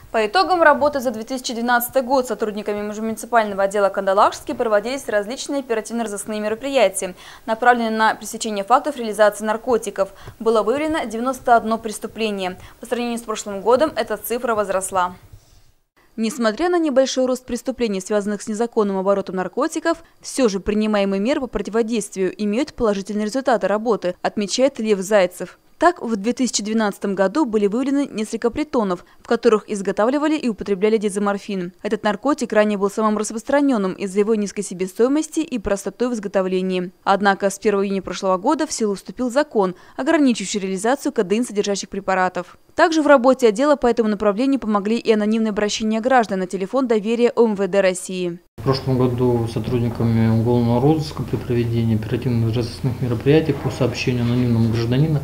По итогам работы за 2012 год сотрудниками межмуниципального отдела Кандалакшский проводились различные оперативно-розыскные мероприятия, направленные на пресечение фактов реализации наркотиков. Было выявлено 91 преступление. По сравнению с прошлым годом эта цифра возросла. Несмотря на небольшой рост преступлений, связанных с незаконным оборотом наркотиков, все же принимаемые меры по противодействию имеют положительные результаты работы, отмечает Лев Зайцев. Так, в 2012 году были выявлены несколько притонов, в которых изготавливали и употребляли дезоморфин. Этот наркотик ранее был самым распространенным из-за его низкой себестоимости и простоты в изготовлении. Однако с 1 июня прошлого года в силу вступил закон, ограничивающий реализацию кодеин содержащих препаратов. Также в работе отдела по этому направлению помогли и анонимные обращения граждан на телефон доверия ОМВД России. В прошлом году сотрудниками уголовного розыска при проведении оперативно-розыскных мероприятий по сообщению анонимного гражданина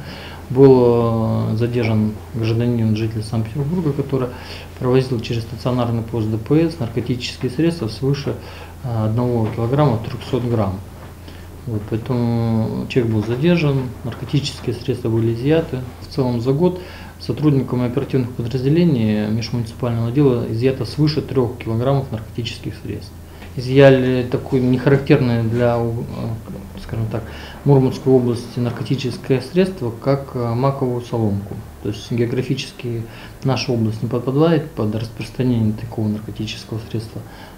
был задержан гражданин, житель Санкт-Петербурга, который провозил через стационарный пост ДПС наркотические средства свыше 1 килограмма 300 грамм. Поэтому человек был задержан, наркотические средства были изъяты. В целом за год сотрудниками оперативных подразделений межмуниципального отдела изъято свыше 3 килограммов наркотических средств. Изъяли такое нехарактерное для, скажем так, Мурманской области наркотическое средство, как маковую соломку. То есть географически наша область не подпадает под распространение такого наркотического средства,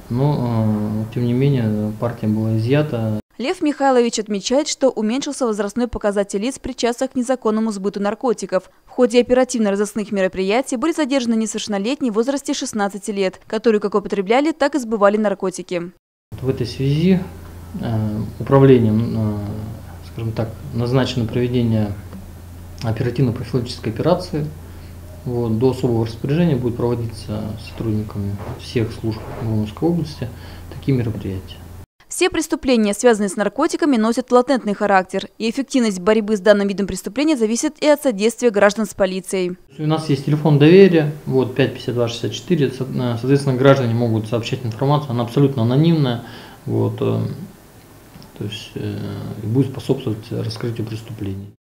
но тем не менее партия была изъята. Лев Михайлович отмечает, что уменьшился возрастной показатель лиц, причастных к незаконному сбыту наркотиков. В ходе оперативно-розыскных мероприятий были задержаны несовершеннолетние в возрасте 16 лет, которые как употребляли, так и сбывали наркотики. В этой связи управлением, скажем так, назначено проведение оперативно-профилактической операции. До особого распоряжения будет проводиться сотрудниками всех служб Мурманской области такие мероприятия. Все преступления, связанные с наркотиками, носят латентный характер, и эффективность борьбы с данным видом преступления зависит и от содействия граждан с полицией. У нас есть телефон доверия, 55264, соответственно, граждане могут сообщать информацию, она абсолютно анонимная, то есть будет способствовать раскрытию преступлений.